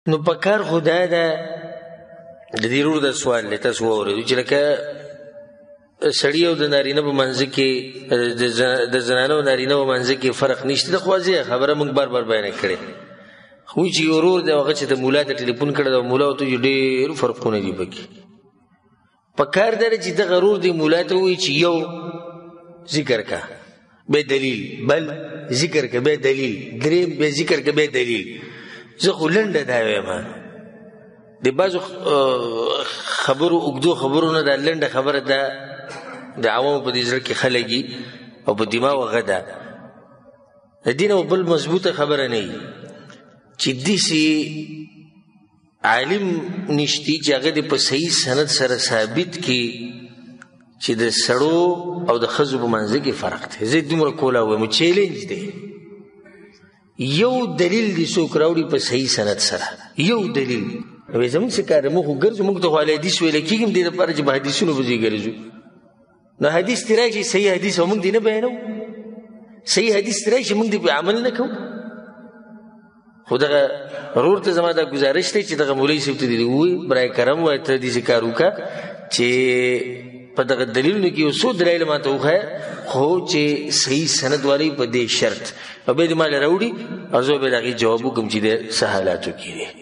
نو پکار خدای دا د دې ورور د سوال له تاسو واورئ چې لکه سړی او د نارینه په منځ کې د زنانه او نارینه په منځ کې فرق نشته. د خوازی خبره موږ بار بار بیان کړې خو چې ورور دی هغه چې د مولا ته ټلیفون کړی د مولا ته ډېر فرقونه دي پکې. پکار دی چې د غرور دی مولا ته وایي چې یو ذکر کا به دلیل، بل ذکر کا به دلیل، دریم به ذکر کا به دلیل. زه خو لنډه دا وایم د بعضو خبرو اوږدو خبرو نه دا لنډه خبره ده د عوامو په دې زړه کې خلګي او په دماغ هغه ده د دین او بل مضبوطه خبره نه وي چې داسې عالم نشتی چې هغه دې په صحیح سند سره ثابت کړي چې د سړو او د ښځو په منځ کې فرق دی. زه دومره کولا وایم چیلنج دی. یو دلیل دې څوک راوړي په صحیح سند سره، یو دلیل. نو زموږ څه کار موږ خو ګرځو، موږ ته خو حدیث ویل کېږي دې لپاره چې په حدیثونو پسې ګرځو. نو حدیث ترې راشي صحیح حدیث او موږ دې نه بیانوو، صحیح حدیث ترې راشي موږ دې په عمل نه کوو. خو دغه ورور ته زما دا ګزارش دی چې دغه مولوي صاحب ته دې ووایي برای کرم وایي ته داسې کار وکړه چې په دغه دلیلونو کې یو څو دلایل ماته وښایه خو چې صحیح سند والی په دې شرط او بیا دې ما له راوړي او زه به د هغې جواب وکړم چې د څه حالاتو کې دی.